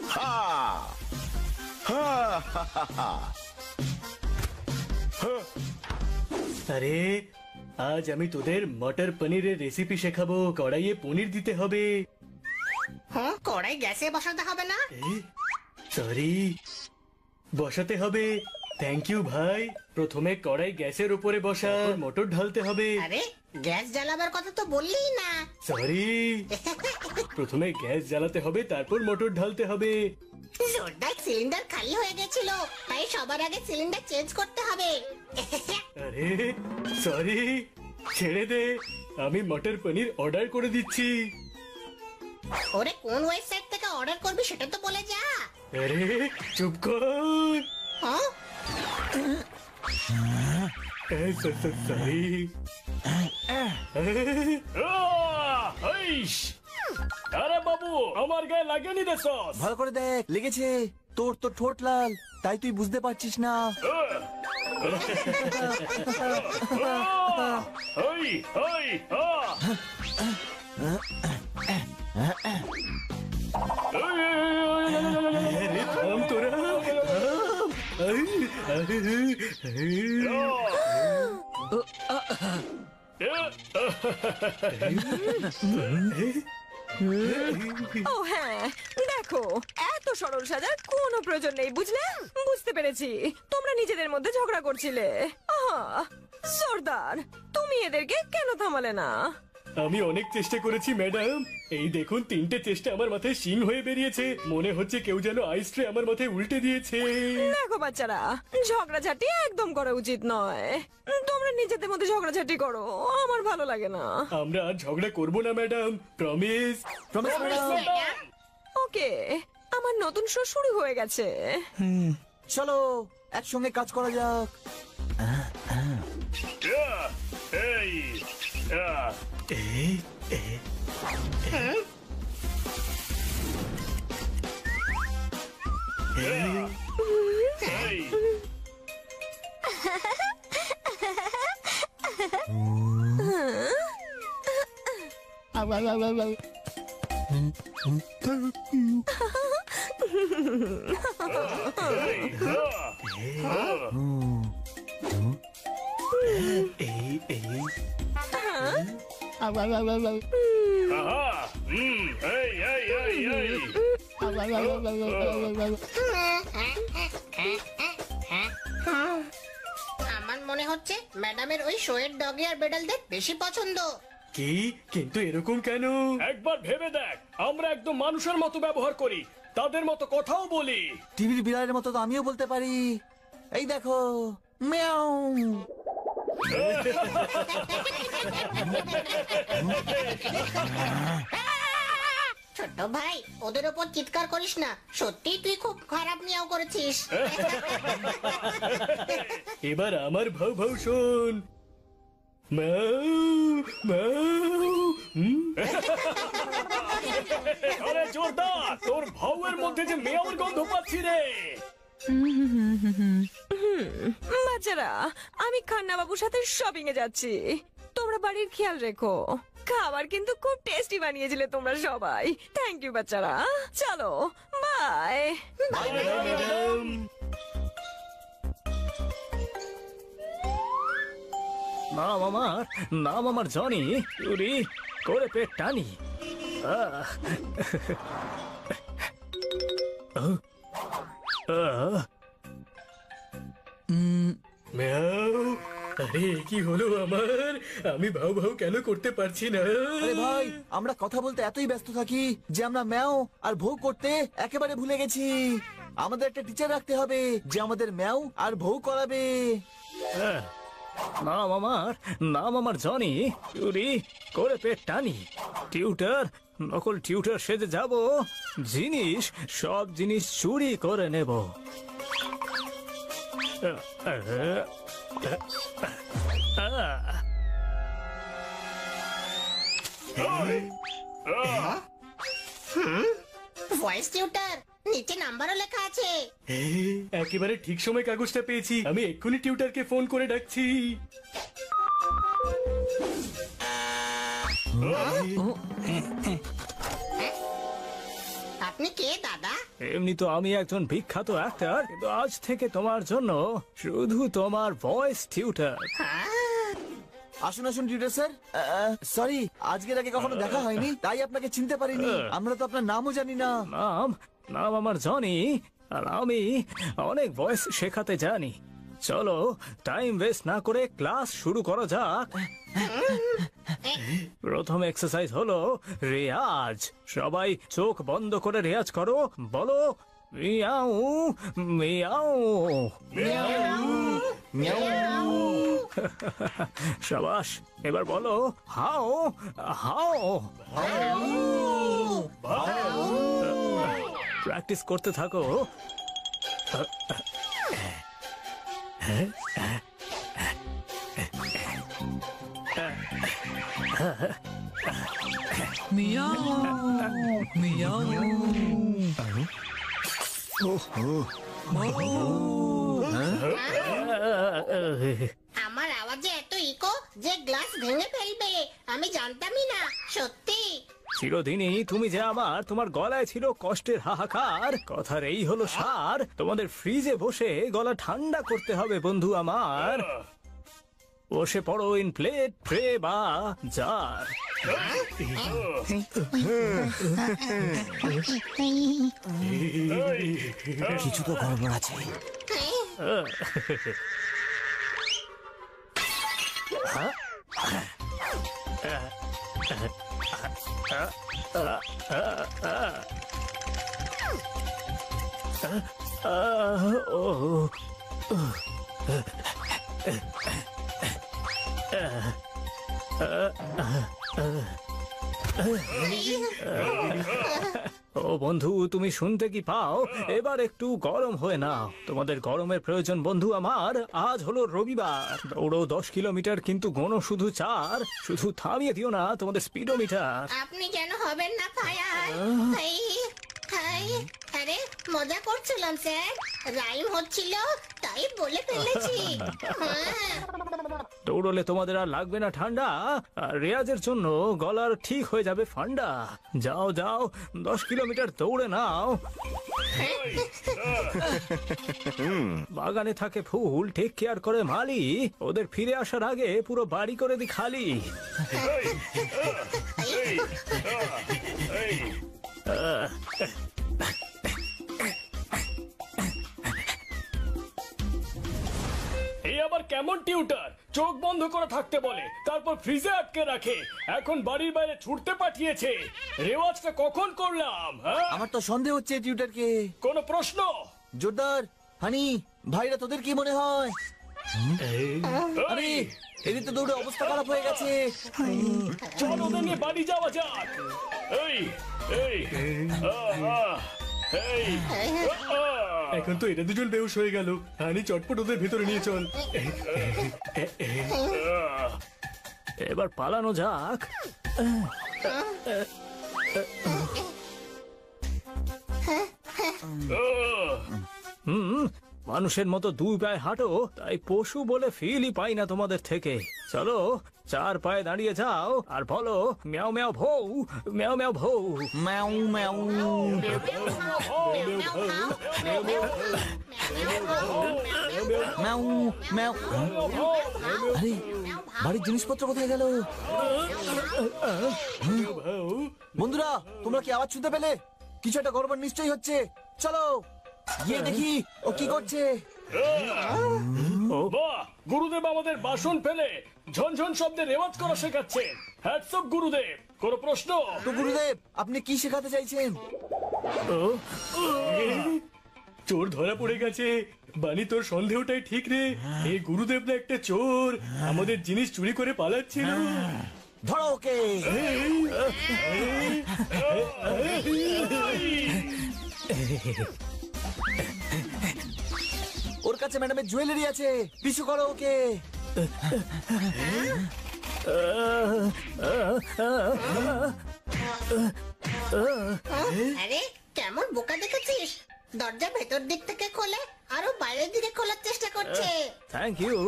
আরে আজ আমি তোদের মটর পনিরের রেসিপি শেখাবো। কড়াইয়ে পনির দিতে হবে। হ্যাঁ, কড়াই গ্যাসে বসাতে হবে না? সরি, বসাতে হবে। থ্যাংক ইউ ভাই। প্রথমে কড়াই গ্যাসের উপরে বসা, মটর ঢালতে হবে। আরে গ্যাস জ্বালাবার কথা তো বললি না। সরি, প্রথমে গ্যাস জ্বালাতে হবে, তারপর মটর ঢালতে হবে। জোরদার সিলিন্ডার খালি হয়ে গেছিল, তাই সবার আগে সিলিন্ডার চেঞ্জ করতে হবে। আরে সরি, ছেড়ে দে। আমি মটর পনির অর্ডার করে দিচ্ছি। ওরে কোন ওয়েবসাইট থেকে অর্ডার করবি সেটা তো বলে যা। আরে চুপ কর। হ্যাঁ, সরি। আরে বাবু, আমার গায়ে লাগেনি রে সস। ভালো করে দেখ, লেগেছে। তোর তো ঠোঁট লাল, তাই তুই বুঝতে পারছিস না। আরে থাম তোরা, ও হ্যাঁ, দেখো এত সরল সাজার কোনো প্রয়োজন নেই, বুঝলে? বুঝতে পেরেছি, তোমরা নিজেদের মধ্যে ঝগড়া করছিলে। আহা, সর্দার, তুমি এদেরকে কেন থামালে না? আমি অনেক চেষ্টা করেছি ম্যাডাম। এই দেখুন, 3টে চেষ্টা আমার মাথায় শিং হয়ে বেরিয়েছে। মনে হচ্ছে কেউ যেন আইস ট্রে আমার মাথায় উল্টে দিয়েছে। দেখো বাচ্চারা, ঝগড়াঝাটি একদম করা উচিত নয়। তোমরা নিজেদের মধ্যে ঝগড়াঝাটি করো, আমার ভালো লাগে না। আমরা আর ঝগড়া করবো না madam, promise. Promise madam. Okay, আমার নতুন শো শুরু হয়ে গেছে। চলো একসঙ্গে কাজ করা যাক। আমার মনে হচ্ছে ম্যাডামের ওই শোয়ের ডগি আর বেডালদের বেশি পছন্দ। কি? কিন্তু এরকম কেন? একবার ভেবে দেখ, আমরা একদম মানুষের মতো ব্যবহার করি, তাদের মতো কথাও বলি। টিভির বিড়ালের মতো তো আমিও বলতে পারি। এই দেখো, মিয়াও। ছোট ভাই, ওদের ওপর চিৎকার করিস না। সত্যি তুই খুব খারাপ মিয়াও করেছিস। এবার আমার ভাউ ভাউ শোন। ম্যাও, ম্যাও। আরে জোরদার, তোর ভাউয়ের মধ্যে যে মেয়াওর গন্ধ পাচ্ছি রে। বাচ্চারা, আমি খান্না বাবুর সাথে শপিং এ যাচ্ছি। তোমরা বাড়ির খেয়াল রেখো। খাবার কিন্তু খুব টেস্টি বানিয়েছিলে তোমরা সবাই। থ্যাংক ইউ বাচ্চারা, চলো বাই। ম্যাডাম, নাম আমার জনি। চুরি করে পেট টানি। ম্যাও। আরে কি হলো আমার? আমি ভাউ ভাউ কেন করতে পারছি না? আরে ভাই, আমরা কথা বলতে এতই ব্যস্ত থাকি যে আমরা ম্যাও আর ভৌ করতে একেবারে ভুলে গেছি। আমাদের একটা টিচার রাখতে হবে যে আমাদের ম্যাও আর ভৌ করাবে। নাম আমার জনি। চুরি করে পেট টানি। টিউটার, নকল টিউটার সেজে যাব, জিনিস সব জিনিস চুরি করে নেব। ভয়েস টিউটার, নিচে নাম্বারও লেখা আছে। একেবারে ঠিক সময় কাগজটা পেয়েছি। আমি এক্ষুনি টিউটারকে ফোন করে ডাকছি। আপনি কে দাদা? এমনি তো আমি একজন বিখ্যাত অ্যাক্টর, কিন্তু আজ থেকে তোমার জন্য শুধু তোমার ভয়েস টিউটর। আসুন আসুন টিউটর স্যার। সরি, আজকের আগে কখনো দেখা হয়নি, তাই আপনাকে চিনতে পারিনি। আমরা তো আপনার নামও জানি না। নাম নাম আমার জনি, আর আমি অনেক ভয়েস শেখাতে জানি। চলো টাইম ওয়েস্ট না করে ক্লাস শুরু করা যাক। প্রথম এক্সারসাইজ হলো রেয়াজ। সবাই চোখ বন্ধ করে রেয়াজ করো। বলো মিয়াও মিয়াও। শাবাশ, এবার বলো হাও হাও। প্র্যাকটিস করতে থাকো। আমার আওয়াজে এত ইকো যে গ্লাস ভেঙে ফেলবে, আমি জানতামই না। সত্যি? চিরদিনই তুমি যে আমার, তোমার গলায় ছিল কষ্টের হাহাকার। কথার এই হলো সার। তোমাদের ফ্রিজে বসে গলা ঠান্ডা করতে হবে বন্ধু আমার। বসে পড়ো ইন প্লেট, ট্রে বা জার। কিছু তো গড়বড় আছে। ও বন্ধু, তুমি শুনতে কি পাও? এবার একটু গরম হয়ে নাও। তোমাদের গরমের প্রয়োজন বন্ধু আমার। আজ হলো রবিবার। দৌড়ো 10 কিলোমিটার, কিন্তু গোনো শুধু 4। শুধু থামিয়ে দিও না তোমাদের স্পিডোমিটার। আপনি যেন হবেন না ফায়ার। আরে মজা করছিলাম স্যার, রাইম হচ্ছিল তাই বলে ফেলেছি। দৌড়লে তোমাদের আর লাগবে না ঠান্ডা, আর রেয়াজের জন্য গলার ঠিক হয়ে যাবে ফান্ডা। যাও যাও, 10 কিলোমিটার দৌড়ে নাও। বাগানে থাকে ফুল, টেক কেয়ার করে মালি। ওদের ফিরে আসার আগে পুরো বাড়ি করে দি খালি। এই আবার কেমন টিউটার? চোখ বন্ধ করে থাকতে বলে, তারপর ফ্রিজে আটকে রাখে। এখন বাড়ির বাইরে ছুটতে পাঠিয়েছে। রেওয়াজটা কখন করলাম? হ্যাঁ, আমার তো সন্দেহ হচ্ছে টিউটরকে। কোনো প্রশ্ন? জোরদার, হানি, ভাইরা তোদের কি মনে হয়? আরে এদের তো দৌড়ে অবস্থা খারাপ হয়ে গেছে। চল ওদের নিয়ে বাড়ি যাওয়া যাক। এই এই এখন তো এরা দুজন বেহুশ হয়ে গেল। হানি চটপট ওদের ভেতরে নিয়ে চল। এবার পালানো যাক। মানুষের মতো 2 পায়ে হাঁটো, তাই পশু বলে ফিলই পাই না তোমাদের থেকে। চলো 4 পায়ে দাঁড়িয়ে যাও আর বলো ম্যাও ম্যাও ভৌ, ম্যাও ম্যাও ভৌ। ম্যাও ম্যাও ম্যাও ম্যাও। আরে বাড়ির জিনিসপত্র কোথায় গেল? বন্ধুরা, তোমরা কি আওয়াজ শুনতে পেলে? কিছু একটা গড়বড় নিশ্চয়ই হচ্ছে। চলো গিয়ে দেখি ও কি করছে। বাহ, গুরুদেব আমাদের বাসন ফেলে ঝনঝন শব্দে রেওয়াজ করা শেখাচ্ছে। হ্যাটস অফ গুরুদেব। কোনো প্রশ্ন? তো গুরুদেব, আপনি কি শেখাতে চাইছেন? চোর ধরা পড়ে গেছে। বানি, তোর সন্দেহটাই ঠিক রে। এই গুরুদেব না একটা চোর, আমাদের জিনিস চুরি করে পালাচ্ছিল। ধরো ওকে। ওর কাছে ম্যাডামের জুয়েলারি আছে, পিছু করো ওকে। আরে কেমন বোকা দেখেছিস? দরজা ভেতর দিক থেকে খোলে, আরো বাইরের দিকে খোলার চেষ্টা করছে। Thank you.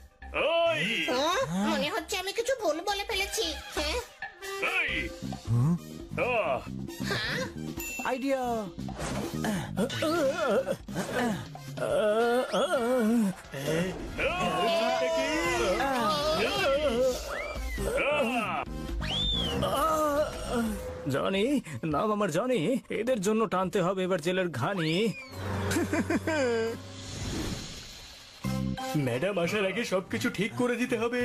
মনে হচ্ছে আমি কিছু ভুল বলে ফেলেছি। হ্যাঁ, আইডিয়া। জনি, নাম আমার জনি, এদের জন্য টানতে হবে এবার জেলের ঘানি। ম্যাডাম আসার আগে সবকিছু ঠিক করে দিতে হবে।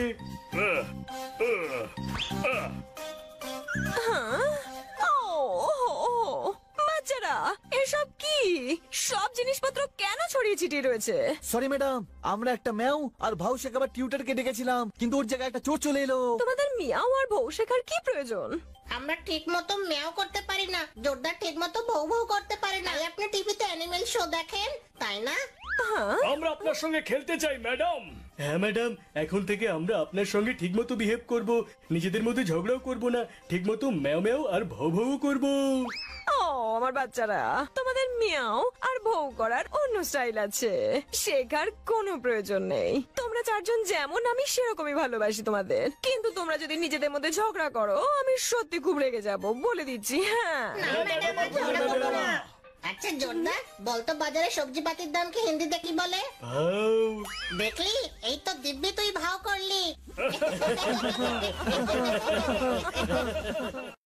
বাচ্চারা, এসব কি? সব জিনিসপত্র কেন ছড়িয়ে ছিটিয়ে রয়েছে? সরি ম্যাডাম, আমরা একটা ম্যাও আর ভাউ শেখাবার টিউটারকে ডেকেছিলাম, কিন্তু ওর জায়গায় একটা চোর চলে এলো। তোমাদের মিয়াও আর বউ শেখার কি প্রয়োজন? আমরা ঠিক মতো ম্যাও করতে পারি না, জোরদার ঠিক মতো ভৌ ভৌ করতে পারে না। তাই আপনি টিভিতে অ্যানিমেল শো দেখেন, তাই না? আমরা আপনার সঙ্গে খেলতে চাই ম্যাডাম। হ্যাঁ ম্যাডাম, এখন থেকে আমরা আপনার সঙ্গে ঠিকমতো বিহেভ করব, নিজেদের মধ্যে ঝগড়াও করব না, ঠিকমতো ম্যাও ম্যাও আর ভৌ ভৌ করব। ও আমার বাচ্চারা, তোমাদের মিয়াও আর বউ করার অন্য স্টাইল আছে, শেখার কোনো প্রয়োজন নেই। তোমরা চারজন যেমন, আমি সেরকমই ভালোবাসি তোমাদের। কিন্তু তোমরা যদি নিজেদের মধ্যে ঝগড়া করো, আমি সত্যি খুব রেগে যাব, বলে দিচ্ছি। হ্যাঁ, আচ্ছা জোরদার, বলতো বাজারে সবজি পাতির দাম কি হিন্দিতে কি বলে? ভাউ। দেখলি, এই তো দিব্যি তুই ভাও করলি।